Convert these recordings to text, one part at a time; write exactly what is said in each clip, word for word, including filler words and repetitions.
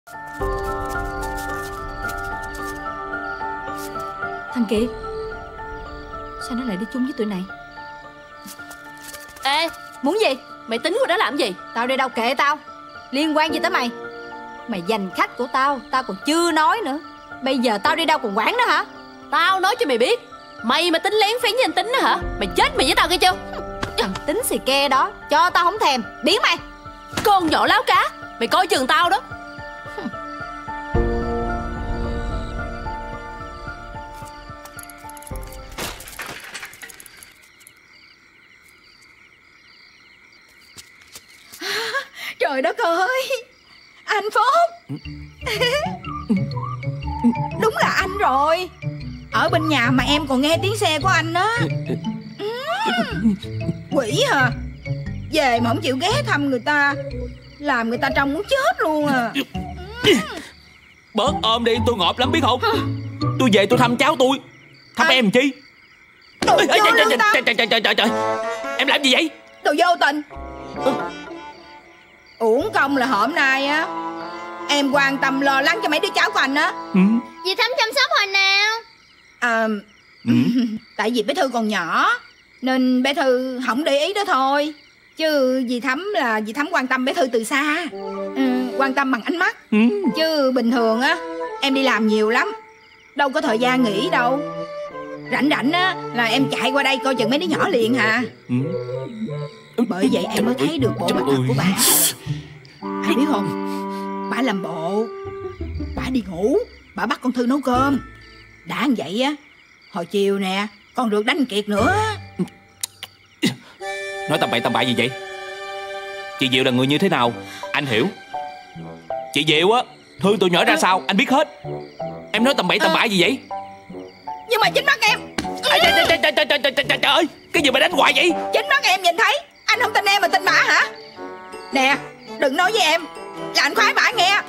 Thằng Kiệt, sao nó lại đi chung với tụi này? Ê, muốn gì? mày tính qua đó làm gì? Tao đi đâu kệ tao, liên quan gì tới mày? Mày giành khách của tao, tao còn chưa nói nữa. Bây giờ tao đi đâu còn quản nữa hả? Tao nói cho mày biết, mày mà tính lén phén với anh Tính đó hả? Mày chết mày với tao kia chưa? Thằng Tính xì ke đó, cho tao không thèm, biến mày. Con nhỏ láo cá, mày coi chừng tao đó. Trời đất ơi, anh Phúc. Đúng là anh rồi. Ở bên nhà mà em còn nghe tiếng xe của anh đó. Quỷ hả? Về mà không chịu ghé thăm người ta, làm người ta trông muốn chết luôn à. Bớt ôm đi, tôi ngợp lắm biết không? Tôi về tôi thăm cháu tôi. Thăm à. Em chi? Đồ vô lương tâm. Trời trời trời trời trời, em làm gì vậy? Đồ vô tình. ừ. Uổng công là hôm nay á em quan tâm lo lắng cho mấy đứa cháu của anh á. ừ. Dì Thắm chăm sóc hồi nào? À, ừ. Tại vì bé Thư còn nhỏ nên bé Thư không để ý đó thôi. Chứ dì Thắm là dì Thắm quan tâm bé Thư từ xa. ừ, Quan tâm bằng ánh mắt. ừ. Chứ bình thường á em đi làm nhiều lắm, đâu có thời gian nghỉ đâu. Rảnh rảnh á là em chạy qua đây coi chừng mấy đứa nhỏ liền hả. ừ. Bởi vậy em mới thấy được bộ mặt thật của bà. Ai biết không, bà làm bộ bà đi ngủ, bà bắt con Thư nấu cơm. Đã như vậy á, hồi chiều nè còn được đánh Kiệt nữa. Nói tầm bậy tầm bạ gì vậy? Chị Diệu là người như thế nào anh hiểu. Chị Diệu á thương tụi nhỏ ra sao anh biết hết. Em nói tầm bậy tầm bạ gì vậy? Nhưng mà chính mắt em. À, trời, trời, trời, trời, trời, trời, trời ơi, cái gì mà đánh hoài vậy? Chính mắt em nhìn thấy. Anh không tin em mà tin bả hả? Nè, đừng nói với em là anh khoái bả nghe.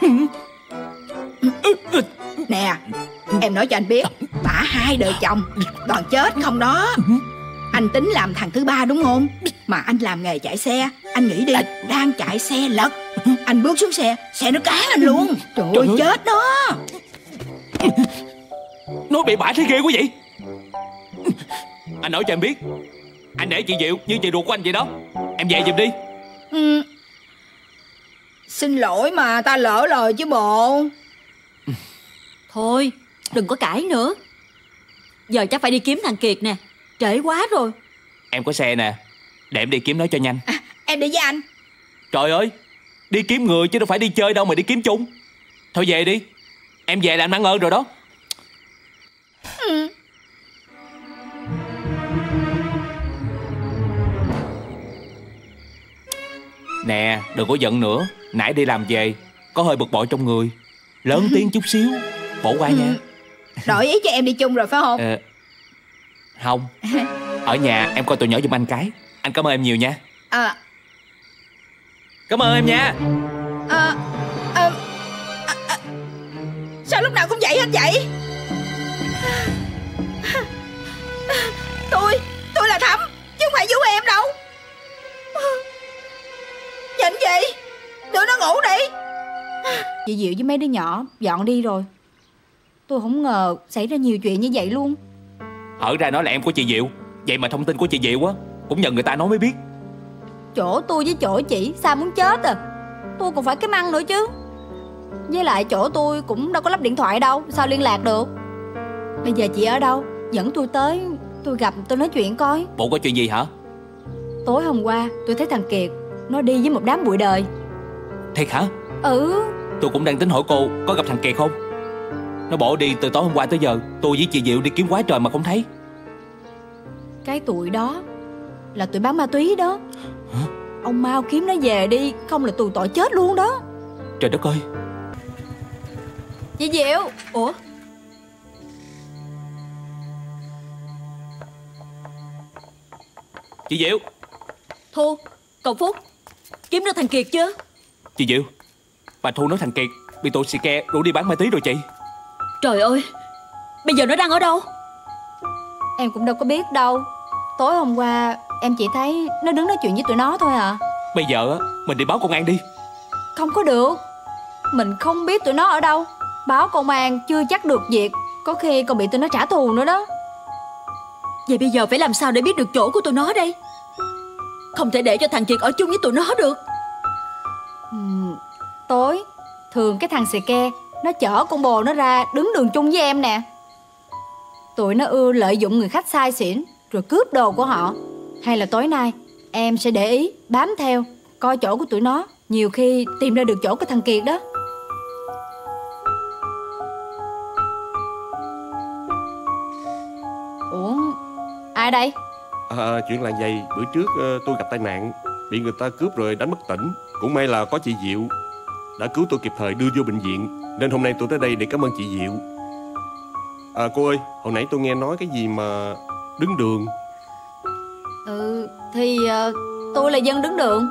Nè, em nói cho anh biết, bả hai đời chồng toàn chết không đó. Anh tính làm thằng thứ ba đúng không? Mà anh làm nghề chạy xe. Anh nghĩ đi, đang chạy xe lật, anh bước xuống xe, xe nó cán anh luôn. Trời, Trời ơi, ơi chết đó. Nói bị bả thấy ghê quá vậy. Anh nói cho em biết, anh để chị Diệu như chị ruột của anh vậy đó. Em về giùm đi. ừ. Xin lỗi mà ta lỡ lời chứ bộ. Thôi đừng có cãi nữa. Giờ chắc phải đi kiếm thằng Kiệt nè, trễ quá rồi. Em có xe nè, để em đi kiếm nó cho nhanh. à, Em đi với anh. Trời ơi, đi kiếm người chứ đâu phải đi chơi đâu mà đi kiếm chung. Thôi về đi, em về là anh mang ơn rồi đó. ừ. Nè, đừng có giận nữa. Nãy đi làm về có hơi bực bội trong người, lớn tiếng chút xíu, bỏ qua nha. Đổi ý cho em đi chung rồi phải không? ờ, Không. Ở nhà em coi tụi nhỏ giùm anh cái. Anh cảm ơn em nhiều nha. à, Cảm ơn em nha. à, à, à, à, Sao lúc nào cũng vậy hết vậy? Tôi Tôi là Thắm chứ không phải Vũ em đâu. Nhìn gì, đưa nó ngủ đi. Chị Diệu với mấy đứa nhỏ dọn đi rồi. Tôi không ngờ xảy ra nhiều chuyện như vậy luôn. Hở ra nói là em của chị Diệu, vậy mà thông tin của chị Diệu á cũng nhờ người ta nói mới biết. Chỗ tôi với chỗ chị sao muốn chết à. Tôi còn phải cái măng nữa chứ. Với lại chỗ tôi cũng đâu có lắp điện thoại đâu, sao liên lạc được. Bây giờ chị ở đâu? Dẫn tôi tới, tôi gặp tôi nói chuyện coi. Bộ có chuyện gì hả? Tối hôm qua tôi thấy thằng Kiệt nó đi với một đám bụi đời. Thiệt hả? Ừ. Tôi cũng đang tính hỏi cô có gặp thằng Kiệt không. Nó bỏ đi từ tối hôm qua tới giờ. Tôi với chị Diệu đi kiếm quá trời mà không thấy. Cái tụi đó là tụi bán ma túy đó. Hả? Ông mau kiếm nó về đi, không là tù tội chết luôn đó. Trời đất ơi. Chị Diệu. Ủa? Chị Diệu. Thu, cậu Phúc, kiếm được thằng Kiệt chưa? Chị Diệu, bà Thu nói thằng Kiệt bị tụi xì ke rủ đi bán ma túy rồi chị. Trời ơi, bây giờ nó đang ở đâu? Em cũng đâu có biết đâu. Tối hôm qua em chỉ thấy nó đứng nói chuyện với tụi nó thôi à. Bây giờ á, mình đi báo công an đi. Không có được. mình không biết tụi nó ở đâu. Báo công an chưa chắc được việc, có khi còn bị tụi nó trả thù nữa đó. Vậy bây giờ phải làm sao để biết được chỗ của tụi nó đây? Không thể để cho thằng Kiệt ở chung với tụi nó được. uhm, Tối thường cái thằng xì ke nó chở con bồ nó ra đứng đường chung với em nè. Tụi nó ưa lợi dụng người khách sai xỉn rồi cướp đồ của họ. Hay là tối nay em sẽ để ý bám theo coi chỗ của tụi nó, nhiều khi tìm ra được chỗ của thằng Kiệt đó. Ủa, ai đây? À, chuyện là vậy. Bữa trước uh, tôi gặp tai nạn, bị người ta cướp rồi đánh bất tỉnh. Cũng may là có chị Diệu đã cứu tôi kịp thời đưa vô bệnh viện, nên hôm nay tôi tới đây để cảm ơn chị Diệu. À, cô ơi, hồi nãy tôi nghe nói cái gì mà đứng đường. Ừ, thì uh, tôi là dân đứng đường.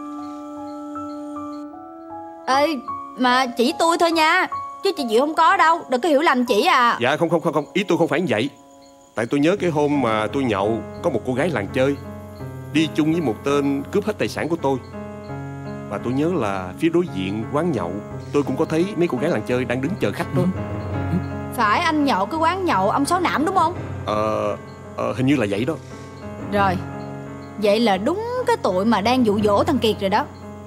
Ê, mà chỉ tôi thôi nha, chứ chị Diệu không có đâu, đừng có hiểu lầm chị à. Dạ không không không không, ý tôi không phải như vậy. Tại tôi nhớ cái hôm mà tôi nhậu, có một cô gái làng chơi đi chung với một tên cướp hết tài sản của tôi. Và tôi nhớ là phía đối diện quán nhậu tôi cũng có thấy mấy cô gái làng chơi đang đứng chờ khách đó. Phải anh nhậu cái quán nhậu ông Sáu Nạm đúng không? Ờ, ờ hình như là vậy đó. Rồi, vậy là đúng cái tụi mà đang dụ dỗ thằng Kiệt rồi đó.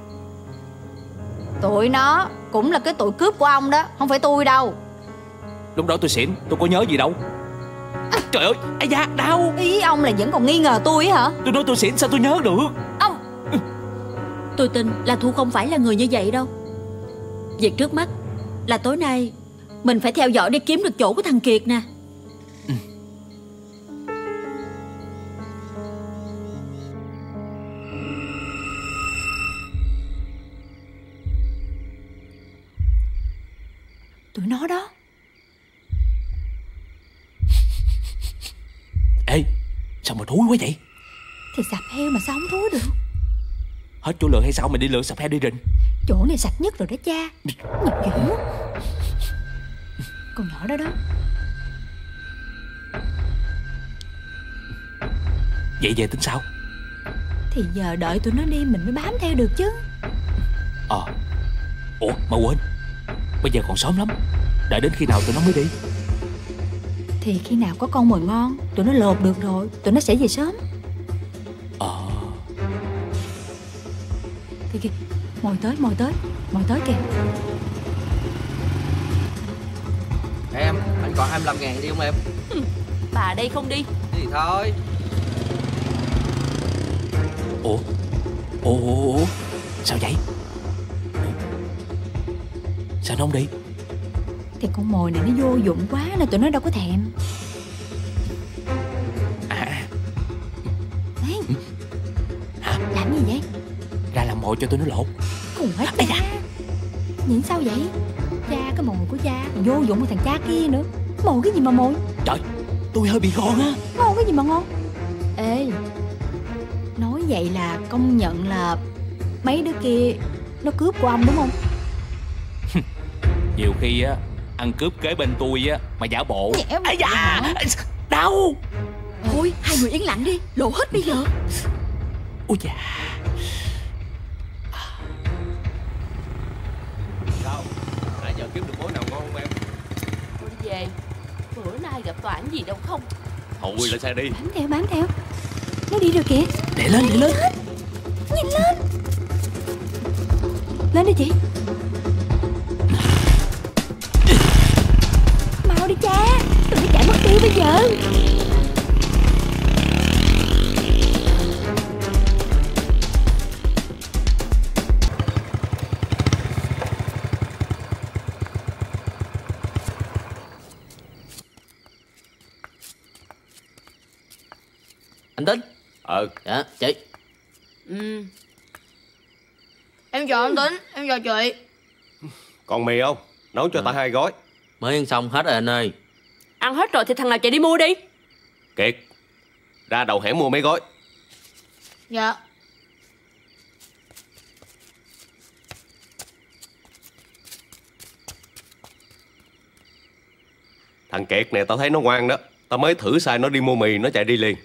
Tụi nó cũng là cái tụi cướp của ông đó, không phải tôi đâu. Lúc đó tôi xỉn, tôi có nhớ gì đâu. À, trời ơi, ai da, đau. Ý ông là vẫn còn nghi ngờ tôi hả? Tôi nói tôi xỉn sao tôi nhớ được. Ông Tôi tin là Thu không phải là người như vậy đâu. Việc trước mắt là tối nay mình phải theo dõi để kiếm được chỗ của thằng Kiệt nè. Ừ. tụi nó đó. Ê, sao mà thúi quá vậy? Thì sạp heo mà sao không thúi được? Hết chỗ lượn hay sao mà đi lượn sạp heo đi rình? Chỗ này sạch nhất rồi đó cha. Nhập dữ. Con nhỏ đó đó. Vậy về tính sao? Thì giờ đợi tụi nó đi mình mới bám theo được chứ. Ờ à. Ủa mà quên, bây giờ còn sớm lắm. Đợi đến khi nào tụi nó mới đi? Thì khi nào có con mồi ngon tụi nó lột được rồi tụi nó sẽ về sớm. Ờ à. Kìa kìa, mồi tới mồi tới mồi tới kìa. Em, anh còn hai mươi lăm ngàn đi không em? Ừ, bà đây không đi. Đi thì thôi. Ủa Ủa Ủa Ủa Sao vậy? Sao nó không đi? Thì con mồi này nó vô dụng quá nên tụi nó đâu có thèm. À Ê, làm gì vậy? Ra làm mồi cho tụi nó lột. Cùng hết cha. Nhìn sao vậy? Cha cái mồi của cha vô dụng của thằng cha kia nữa. Mồi cái gì mà mồi? Trời, tôi hơi bị ngon á. Ngon cái gì mà ngon? Ê, nói vậy là công nhận là mấy đứa kia nó cướp của ông đúng không? Nhiều khi á ăn cướp kế bên tôi á mà giả bộ. Ai da, đau. Thôi hai người yên lặng đi, lộ hết bây giờ. Ôi da. Sao? Nãy giờ kiếm được mối nào ngon không em? Tôi đi về. Bữa nay gặp Toản gì đâu không? Thôi lên xe đi. Bám theo bám theo. Nó đi rồi kìa. Để lên để lên. Nhìn lên. Lên đi chị. Mau đi cha. Tụi nó chạy mất tiêu bây giờ. Anh Tính. Ờ. Dạ, chị. Ừ. Em chào anh Tính, em chào chị. Còn mì không? Nấu cho Ừ. ta hai gói. Mới ăn xong hết rồi anh ơi. Ăn hết rồi thì thằng nào chạy đi mua đi. Kiệt, ra đầu hẻm mua mấy gói. Dạ. Thằng Kiệt này tao thấy nó ngoan đó. Tao mới thử sai nó đi mua mì, nó chạy đi liền.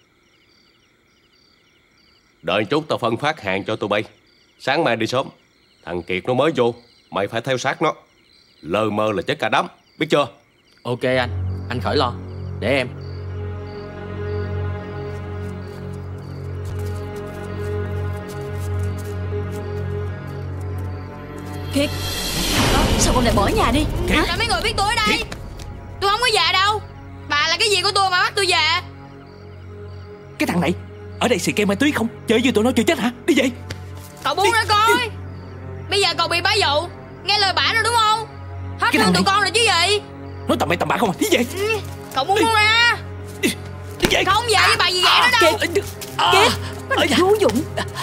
Đợi chút tao phân phát hàng cho tụi bay. Sáng mai đi sớm. Thằng Kiệt nó mới vô, mày phải theo sát nó. Lơ mơ là chết cả đám, biết chưa? Ok anh, anh khỏi lo. Để em. Kiệt, sao con lại bỏ nhà đi? Là mấy người biết tôi ở đây. Tôi không có về đâu. Bà là cái gì của tôi mà bắt tôi về? Cái thằng này ở đây xì ke ma túy không? Chơi với tụi nó chưa chết hả? Đi về. Cậu buông ra coi. Bây giờ cậu bị bá dụ, nghe lời bà rồi đúng không? Hết thương tụi con rồi chứ gì. Nói tầm bậy tầm bạ không à? Đi về. Cậu buông nó ra. Đi, đi về. Không về với bà gì ghẻ nó đâu. Kiệt, Kiệt, nó vô dụng.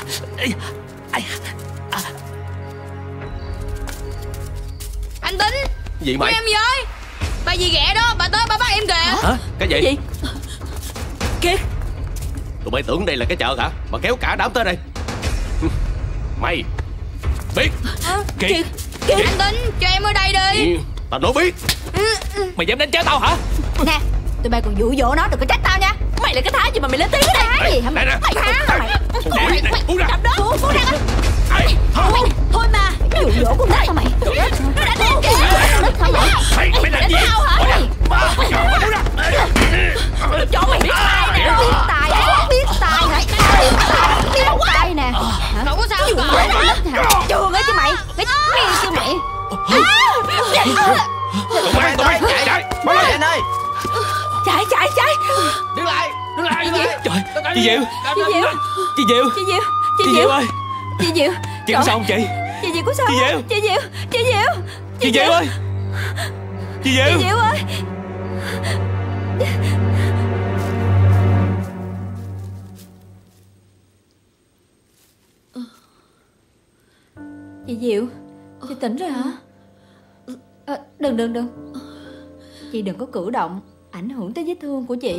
Anh Tính, Gì mày? em với. Bà gì ghẻ đó, bà tới bà bắt em kìa. Hả? Cái gì? Cái gì? Kiệt, Tụi bay tưởng đây là cái chợ hả? Mà kéo cả đám tới đây. Mày biết? Kiệt, Kiệt, Kiệt. Anh Tính, cho em ở đây đi. Ừ, tao nói biết. mày dám đánh chết tao hả? Nè, tụi bay còn dụ dỗ nó, đừng có trách tao nha. Mày là cái thái gì mà mày lên tiếng cái Cái gì hả mày? Đây nè. Mày hả mày? Nè, nè, uống ra. Uống uống ra. Thôi, thôi mà. Dụ dỗ con nít hả mày? Nó đánh em kìa. Con nít hả mày? Mày, mày làm gì? Cho mày biết tài nè, biết tài, biết tài hả? Biết tài, biết tài nè. Hả? Cậu có sao Dụ không dỗ cậu? con nít hả? Chưa nữa chứ mày. Mày biết chứ mày. Tụi bay, tụi bay, chạy, chạy. Mau lên anh ơi. Chạy chạy chạy. Đứng lại, đứng lại, đứng lại. Trời, chị Diệu, Chị Diệu, chị Diệu, chị Diệu, chị chị Diệu, Diệu ơi, chị Diệu. chị có sao không chị? Chị Diệu có sao? Chị Diệu. Chị Diệu, chị Diệu. Chị Diệu ơi, chị Chị Diệu. Diệu ơi. Chị Diệu, chị tỉnh rồi hả? À, đừng đừng đừng. Chị đừng có cử động ảnh hưởng tới vết thương của chị.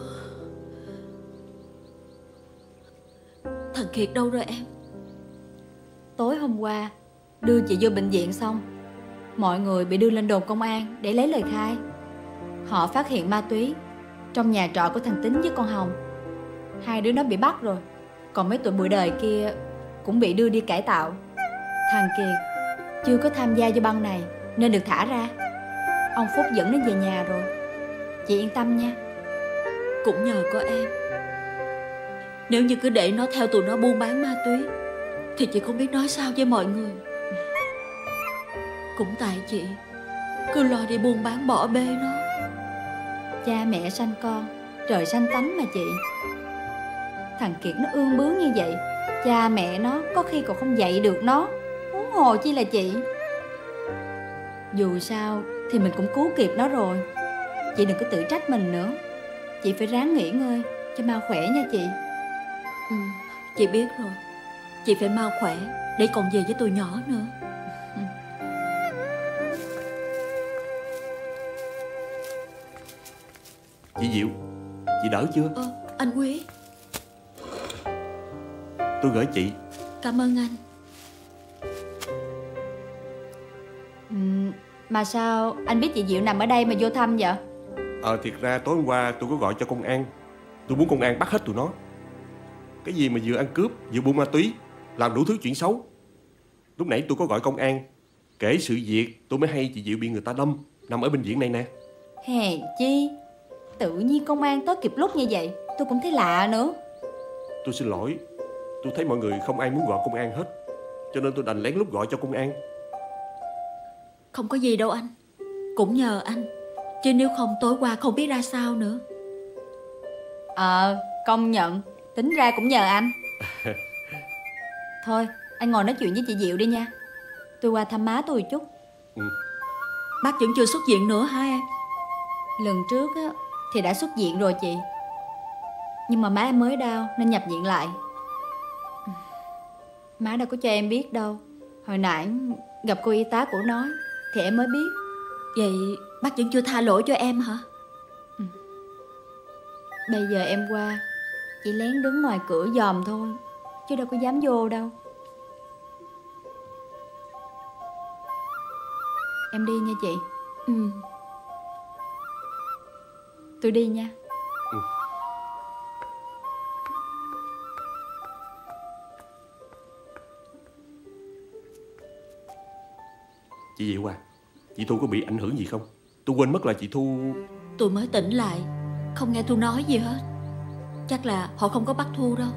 Thằng Kiệt đâu rồi em? Tối hôm qua đưa chị vô bệnh viện xong, mọi người bị đưa lên đồn công an để lấy lời khai. Họ phát hiện ma túy trong nhà trọ của thằng Tính với con Hồng. Hai đứa nó bị bắt rồi. Còn mấy tụi bụi đời kia cũng bị đưa đi cải tạo. Thằng Kiệt chưa có tham gia vô băng này nên được thả ra. Ông Phúc dẫn nó về nhà rồi. Chị yên tâm nha. Cũng nhờ có em. Nếu như cứ để nó theo tụi nó buôn bán ma túy thì chị không biết nói sao với mọi người. Cũng tại chị cứ lo đi buôn bán bỏ bê nó. Cha mẹ sanh con, trời sanh tánh mà chị. Thằng Kiệt nó ương bướng như vậy, cha mẹ nó có khi còn không dạy được nó, huống hồ chi là chị. Dù sao thì mình cũng cứu kịp nó rồi. Chị đừng có tự trách mình nữa. Chị phải ráng nghỉ ngơi cho mau khỏe nha chị. Ừ, chị biết rồi. Chị phải mau khỏe để còn về với tụi nhỏ nữa. Chị Diệu, chị đỡ chưa? Ờ, anh Quý. Tôi gửi chị. Cảm ơn anh. Ừ, mà sao anh biết chị Diệu nằm ở đây mà vô thăm vậy? Ờ, thiệt ra tối hôm qua tôi có gọi cho công an. Tôi muốn công an bắt hết tụi nó. Cái gì mà vừa ăn cướp, vừa buôn ma túy, làm đủ thứ chuyện xấu. Lúc nãy tôi có gọi công an, kể sự việc tôi mới hay chị Diệu bị người ta đâm, nằm ở bệnh viện này nè. Hèn chi tự nhiên công an tới kịp lúc như vậy, tôi cũng thấy lạ nữa. Tôi xin lỗi. Tôi thấy mọi người không ai muốn gọi công an hết, cho nên tôi đành lén lút gọi cho công an. Không có gì đâu anh. Cũng nhờ anh. Chứ nếu không tối qua không biết ra sao nữa. Ờ, công nhận. Tính ra cũng nhờ anh. Thôi, anh ngồi nói chuyện với chị Diệu đi nha. Tôi qua thăm má tôi chút. Ừ. Bác vẫn chưa xuất viện nữa hả em? Lần trước á, thì đã xuất viện rồi chị. Nhưng mà má em mới đau nên nhập viện lại. Má đâu có cho em biết đâu. Hồi nãy gặp cô y tá của nói thì em mới biết. Vậy bác vẫn chưa tha lỗi cho em hả? Ừ. Bây giờ em qua chỉ lén đứng ngoài cửa dòm thôi, chứ đâu có dám vô đâu. Em đi nha chị. Ừ. Tôi đi nha. Ừ. Chị Diệu à, chị Thu có bị ảnh hưởng gì không? Tôi quên mất là chị Thu... Tôi mới tỉnh lại, không nghe Thu nói gì hết. Chắc là họ không có bắt Thu đâu.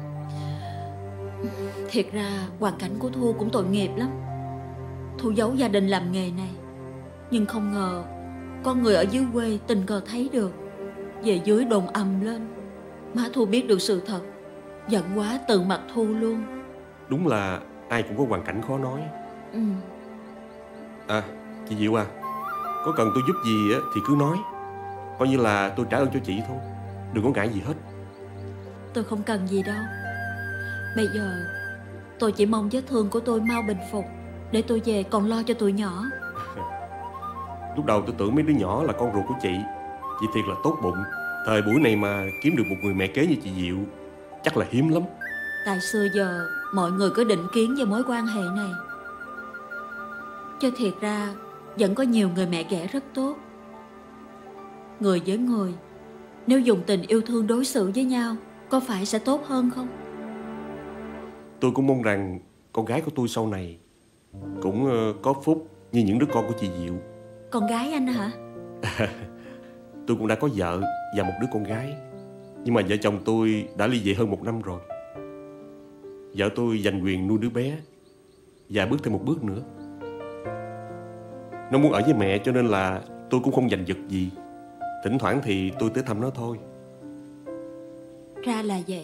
Thiệt ra hoàn cảnh của Thu cũng tội nghiệp lắm. Thu giấu gia đình làm nghề này, nhưng không ngờ con người ở dưới quê tình cờ thấy được, về dưới đồn ầm lên. Má Thu biết được sự thật, giận quá từ mặt Thu luôn. Đúng là ai cũng có hoàn cảnh khó nói. Ừ. À, chị Diệu à, có cần tôi giúp gì á thì cứ nói. Coi như là tôi trả ơn cho chị thôi, đừng có ngại gì hết. Tôi không cần gì đâu. Bây giờ tôi chỉ mong vết thương của tôi mau bình phục, để tôi về còn lo cho tụi nhỏ. Lúc đầu tôi tưởng mấy đứa nhỏ là con ruột của chị. Chị thiệt là tốt bụng. Thời buổi này mà kiếm được một người mẹ kế như chị Diệu chắc là hiếm lắm. Tại xưa giờ mọi người có định kiến về mối quan hệ này, chứ thiệt ra vẫn có nhiều người mẹ ghẻ rất tốt. Người với người, nếu dùng tình yêu thương đối xử với nhau, có phải sẽ tốt hơn không? Tôi cũng mong rằng con gái của tôi sau này cũng có phúc như những đứa con của chị Diệu. Con gái anh hả? Tôi cũng đã có vợ và một đứa con gái. Nhưng mà vợ chồng tôi đã ly dị hơn một năm rồi. Vợ tôi giành quyền nuôi đứa bé và bước thêm một bước nữa. Nó muốn ở với mẹ cho nên là tôi cũng không giành giật gì. Thỉnh thoảng thì tôi tới thăm nó thôi. Ra là vậy.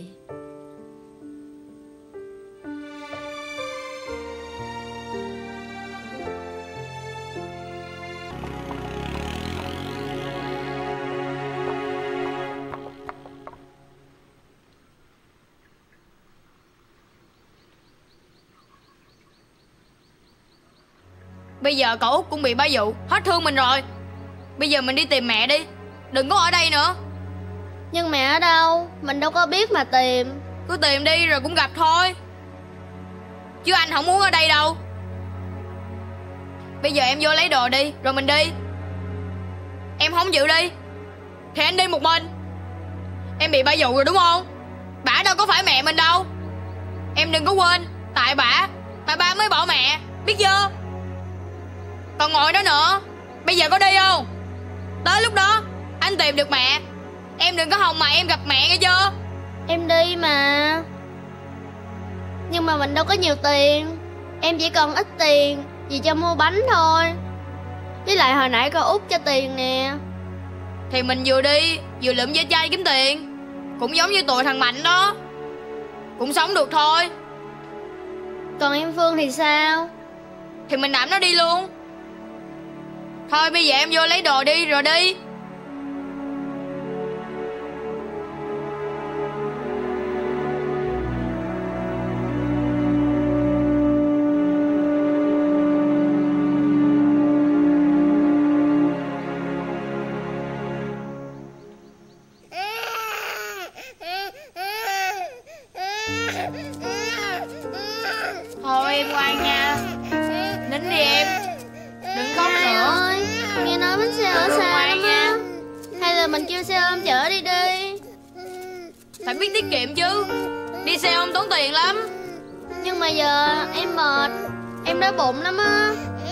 Bây giờ cậu Út cũng bị bá dụ, hết thương mình rồi. Bây giờ mình đi tìm mẹ đi, đừng có ở đây nữa. Nhưng mẹ ở đâu? Mình đâu có biết mà tìm. Cứ tìm đi rồi cũng gặp thôi. Chứ anh không muốn ở đây đâu. Bây giờ em vô lấy đồ đi, rồi mình đi. Em không chịu đi thì anh đi một mình. Em bị bả dụ rồi đúng không? Bả đâu có phải mẹ mình đâu. Em đừng có quên, tại bả mà ba mới bỏ mẹ, biết chưa? Còn ngồi đó nữa, bây giờ có đi không? Tới lúc đó anh tìm được mẹ, em đừng có hòng mà em gặp mẹ nghe chưa? Em đi mà. Nhưng mà mình đâu có nhiều tiền. Em chỉ cần ít tiền vì cho mua bánh thôi. Với lại hồi nãy cô Út cho tiền nè. Thì mình vừa đi vừa lượm ve chai kiếm tiền, cũng giống như tụi thằng Mạnh đó, cũng sống được thôi. Còn em Phương thì sao? Thì mình đạp nó đi luôn. Thôi bây giờ em vô lấy đồ đi rồi đi. Thôi em ngoan nha, nín đi em, đừng khóc Hai nữa. ơi, nghe nói bánh xe ở Được, xa ngoan lắm nha. á. Hay là mình kêu xe ôm chở đi đi. Phải biết tiết kiệm chứ, đi xe ôm tốn tiền lắm. Nhưng mà giờ em mệt, em đói bụng lắm á.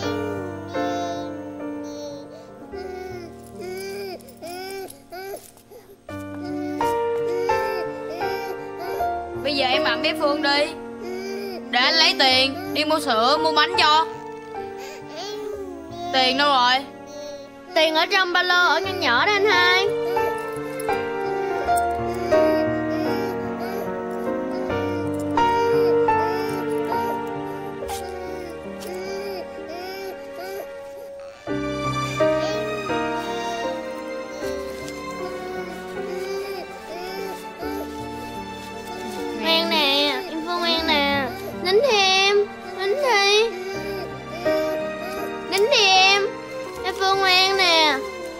Bây giờ em ẵm bé Phương đi, để anh lấy tiền đi mua sữa mua bánh cho. Tiền đâu rồi? Tiền ở trong ba lô ở ngăn nhỏ đó anh hai. Ngoan nè, em Phương ngoan nè. Nín đi em, nín đi. Nín đi em. Em Phương ngoan nè.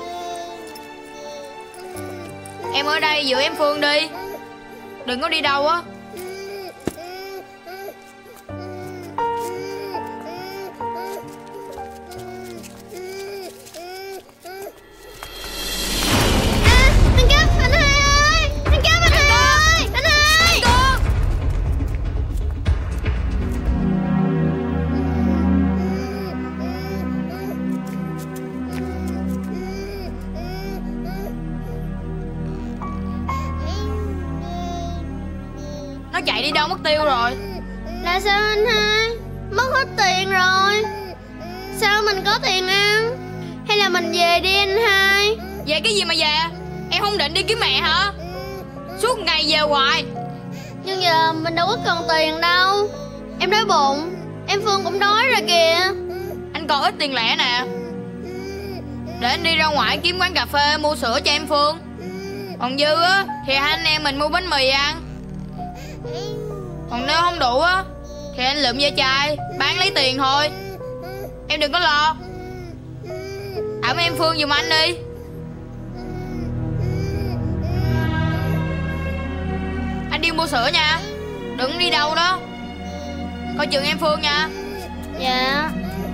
Em ở đây giữ em Phương đi, đừng có đi đâu á. À, anh cấp, anh hai ơi. Anh cấp, anh hai ơi. Anh hai. chạy đi đâu mất tiêu rồi. Là sao anh hai? Mất hết tiền rồi. Sao mình có tiền ăn? Hay là mình về đi anh hai? Về cái gì mà về? Em không định đi kiếm mẹ hả? Suốt ngày về hoài. Nhưng giờ mình đâu có cần tiền đâu. Em đói bụng. Em Phương cũng đói rồi kìa. Anh còn ít tiền lẻ nè. Để anh đi ra ngoài kiếm quán cà phê mua sữa cho em Phương. Còn dư á thì hai anh em mình mua bánh mì ăn. Còn nếu không đủ á thì anh lượm ve chai bán lấy tiền thôi. Em đừng có lo. Ẵm em Phương giùm anh đi. Anh đi mua sữa nha. Đừng đi đâu đó. Coi chừng em Phương nha. Dạ.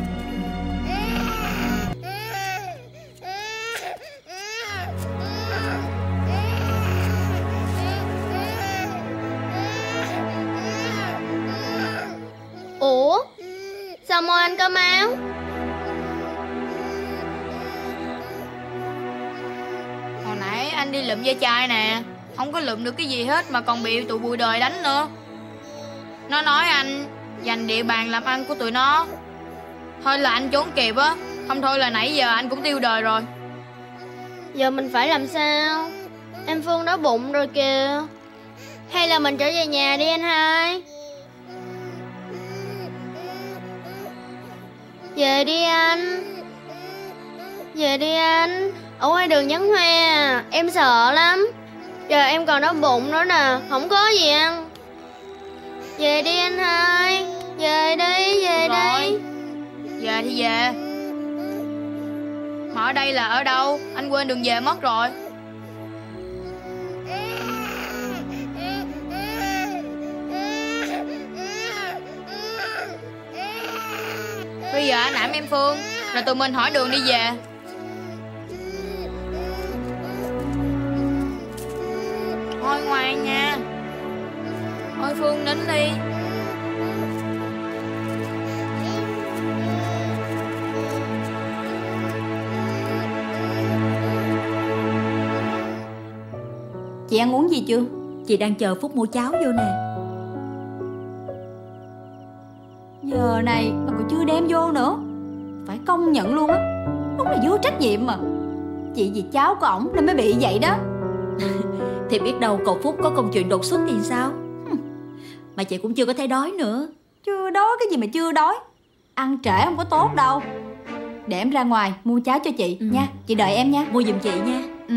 Ủa, sao môi anh có máu? Hồi nãy anh đi lượm ve chai nè. Không có lượm được cái gì hết mà còn bị tụi bụi đời đánh nữa. Nó nói anh giành địa bàn làm ăn của tụi nó. Thôi là anh trốn kịp á. Không thôi là nãy giờ anh cũng tiêu đời rồi. Giờ mình phải làm sao? Em Phương đói bụng rồi kìa. Hay là mình trở về nhà đi anh hai? Về đi anh. Về đi anh. Ở ngoài đường vắng hoe à. Em sợ lắm. Giờ em còn đói bụng nữa nè. Không có gì ăn. Về đi anh hai. Về đi, về Rồi. đi. Về thì về. Mà ở đây là ở đâu? Anh quên đường về mất rồi. Bây giờ anh ẵm em Phương rồi tụi mình hỏi đường đi về. Thôi ngoan nha. Thôi Phương nín đi. Chị ăn uống gì chưa? Chị đang chờ Phúc mua cháo vô nè. Giờ này mà còn chưa đem vô nữa. Phải công nhận luôn á. Đúng là vô trách nhiệm mà. Chị vì cháu của ổng nên mới bị vậy đó. Thì biết đâu cậu Phúc có công chuyện đột xuất thì sao. Mà chị cũng chưa có thấy đói nữa. Chưa đói cái gì mà chưa đói. Ăn trễ không có tốt đâu. Để em ra ngoài mua cháo cho chị ừ. nha. Chị đợi em nha. Mua giùm chị nha. Ừ.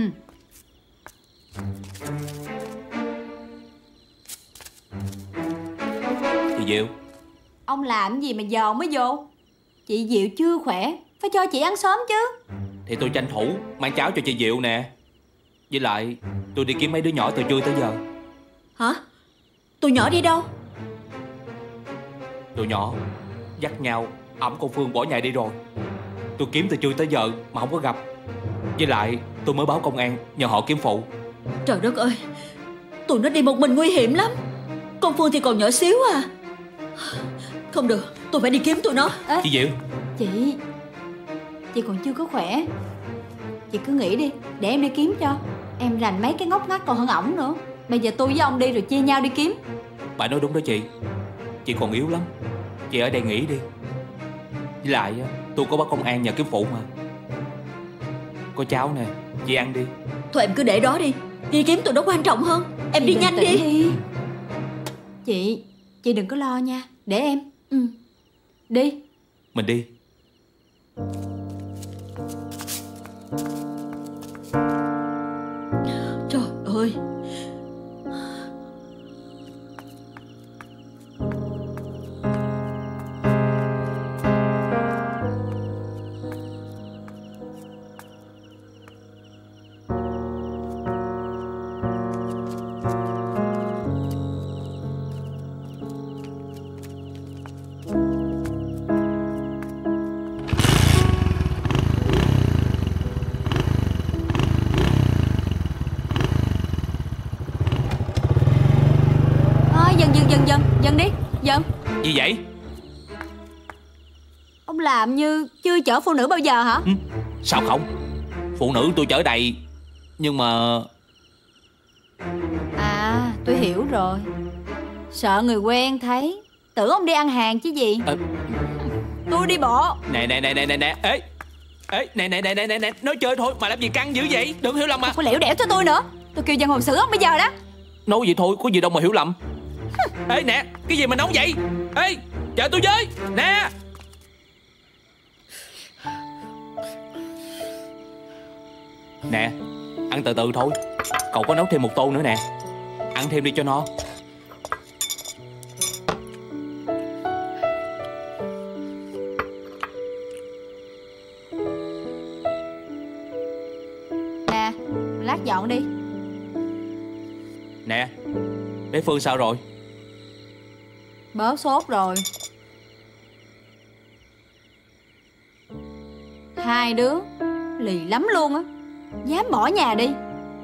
Chị Diệu. Ông làm gì mà giờ mới vô? Chị Diệu chưa khỏe, phải cho chị ăn sớm chứ. Thì tôi tranh thủ mang cháo cho chị Diệu nè. Với lại tôi đi kiếm mấy đứa nhỏ từ trưa tới giờ. Hả? Tụi nhỏ đi đâu? Tụi nhỏ dắt nhau ẵm con Phương bỏ nhà đi rồi. Tôi kiếm từ trưa tới giờ mà không có gặp. Với lại tôi mới báo công an nhờ họ kiếm phụ. Trời đất ơi, tụi nó đi một mình nguy hiểm lắm. Con Phương thì còn nhỏ xíu à. Không được, tôi phải đi kiếm tụi nó. Ê, Chị Diệu. Chị Chị còn chưa có khỏe. Chị cứ nghĩ đi, để em đi kiếm cho. Em rành mấy cái ngóc ngách còn hơn ổng nữa. Bây giờ tôi với ông đi rồi chia nhau đi kiếm. Bà nói đúng đó chị. Chị còn yếu lắm. Chị ở đây nghỉ đi. Với lại tôi có báo công an nhờ kiếm phụ mà. Có cháo nè, chị ăn đi. Thôi em cứ để đó đi. Đi kiếm tụi nó quan trọng hơn. Em Chị đi nhanh đi. đi Chị Chị đừng có lo nha. Để em. Ừ. Đi. Mình đi. Trời ơi. Dần dần dần đi. Dần. Gì vậy? Ông làm như chưa chở phụ nữ bao giờ hả? Ừ. Sao không? Phụ nữ tôi chở đầy. Nhưng mà... À tôi hiểu rồi. Sợ người quen thấy, tưởng ông đi ăn hàng chứ gì. à... Tôi đi bộ. Nè nè nè nè nè nè ê ê nè nè nè nè nè nè nói chơi thôi mà làm gì căng dữ vậy, đừng hiểu lầm mà. Không có lẻo đẻo cho tôi nữa. Tôi kêu dân hồn xử ông bây giờ đó. Nói vậy thôi có gì đâu mà hiểu lầm. Ê nè, cái gì mà nóng vậy? Ê, chờ tôi với. Nè. Nè, ăn từ từ thôi. Cậu có nấu thêm một tô nữa nè. Ăn thêm đi cho no. Nè, lát dọn đi. Nè, bé Phương sao rồi? Bớt sốt rồi. Hai đứa lì lắm luôn á. Dám bỏ nhà đi.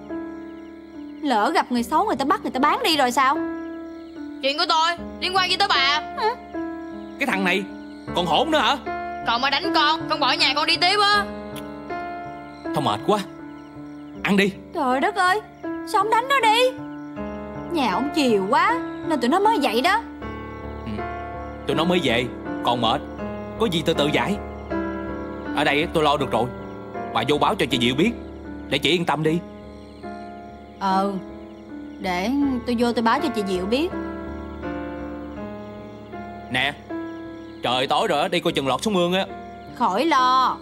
Lỡ gặp người xấu người ta bắt người ta bán đi rồi sao? Chuyện của tôi liên quan gì tới bà? Hả? Cái thằng này còn hỗn nữa hả? Còn mà đánh con, con bỏ nhà con đi tiếp á. Thôi mệt quá. Ăn đi. Trời đất ơi, sao ông đánh nó đi? Nhà ông chiều quá nên tụi nó mới vậy đó. Ừ. Tụi nó mới về còn mệt. Có gì từ từ giải. Ở đây tôi lo được rồi. Bà vô báo cho chị Diệu biết để chị yên tâm đi. Ờ, để tôi vô tôi báo cho chị Diệu biết. Nè, trời tối rồi đi coi chừng lọt xuống mương á. Khỏi lo.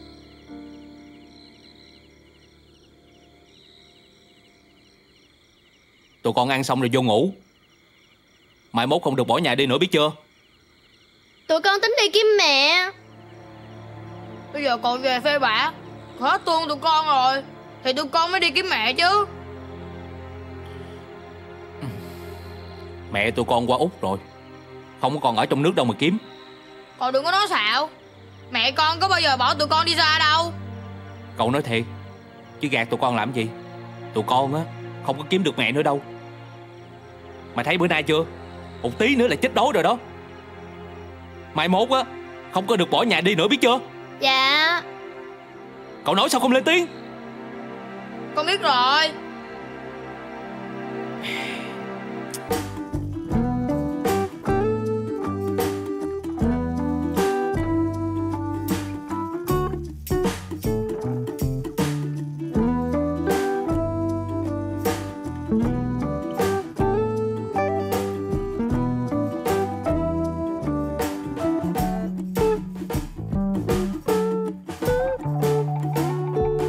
Tụi con ăn xong rồi vô ngủ. Mai mốt không được bỏ nhà đi nữa biết chưa? Tụi con tính đi kiếm mẹ. Bây giờ còn về phê bả hết tuôn tụi con rồi thì tụi con mới đi kiếm mẹ chứ. Mẹ tụi con qua Úc rồi, không có còn ở trong nước đâu mà kiếm. Còn đừng có nói xạo. Mẹ con có bao giờ bỏ tụi con đi xa đâu. Cậu nói thiệt chứ gạt tụi con làm gì. Tụi con á không có kiếm được mẹ nữa đâu. Mày thấy bữa nay chưa, một tí nữa là chết đói rồi đó. Mai mốt á không có được bỏ nhà đi nữa biết chưa? Dạ. Cậu nói sao không lên tiếng? Con biết rồi.